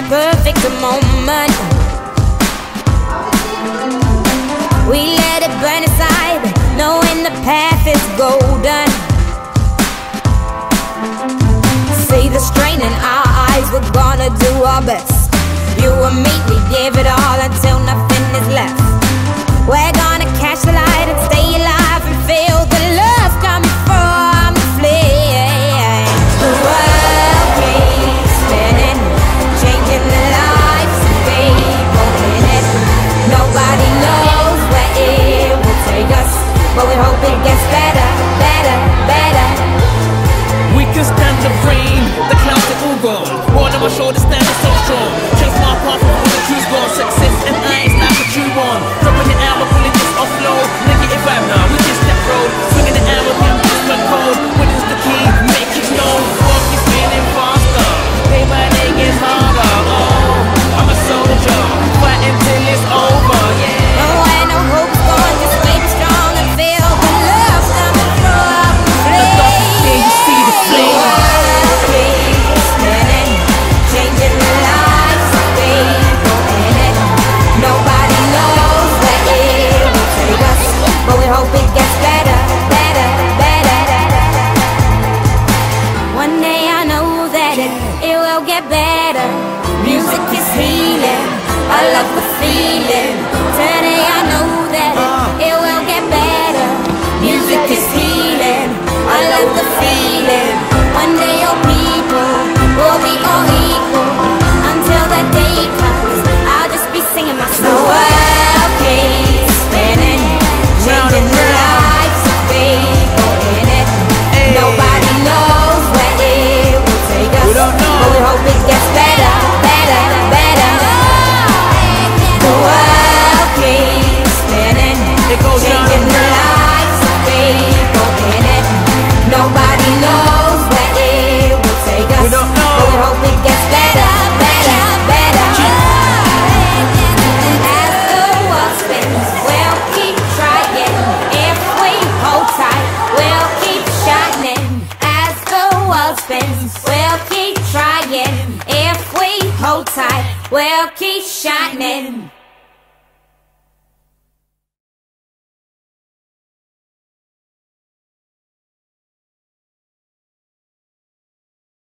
perfect moment. We let it burn aside, knowing the path is golden. See the strain in our eyes, we're gonna do our best. You and me, we give it all until nothing is left. We're gonna catch the light and stay alive and feel the love coming from the flame. The world keeps spinning, changing the lives of people in it. Nobody knows where it will take us, but we hope it gets better, better, better. We can stand the rain, the clouds are all gone. One on my shoulders standing so strong. Chase my path from all the crews gone. Success and I is like a true one. Dropping it out, we're pulling this offload. Negative vibe now, we just step road. Swinging it out, we're just run cold. What is the key? Make it known. Walk is spinning faster. Day by day gets harder. Oh, I'm a soldier, fighting till it's over, yeah. When no hope's gone, just stay strong and feel the love coming from the flame. Yeah, you see the flame. The world keeps spinning, changing the lives of people in it. Nobody knows where it will take us, but we hope it gets better, better, better. One day I know that it will get better. Music is healing, I love the feeling. Today I know that it will get better. Music is healing, I love the feeling. One day your people will be all equal. Until that day comes, I'll just be singing my song. The world keeps spinning, changing the lives of people in it. Nobody knows where it will take us, but we hope it gets better, better, better. The world keeps spinning, changing the lives of people in it. Nobody knows where it will take us, but we hope it gets better, better, better. As the world spins, we'll keep trying. If we hold tight, we'll keep shining. As the world spins, we'll keep trying. If we hold tight, we'll keep shining.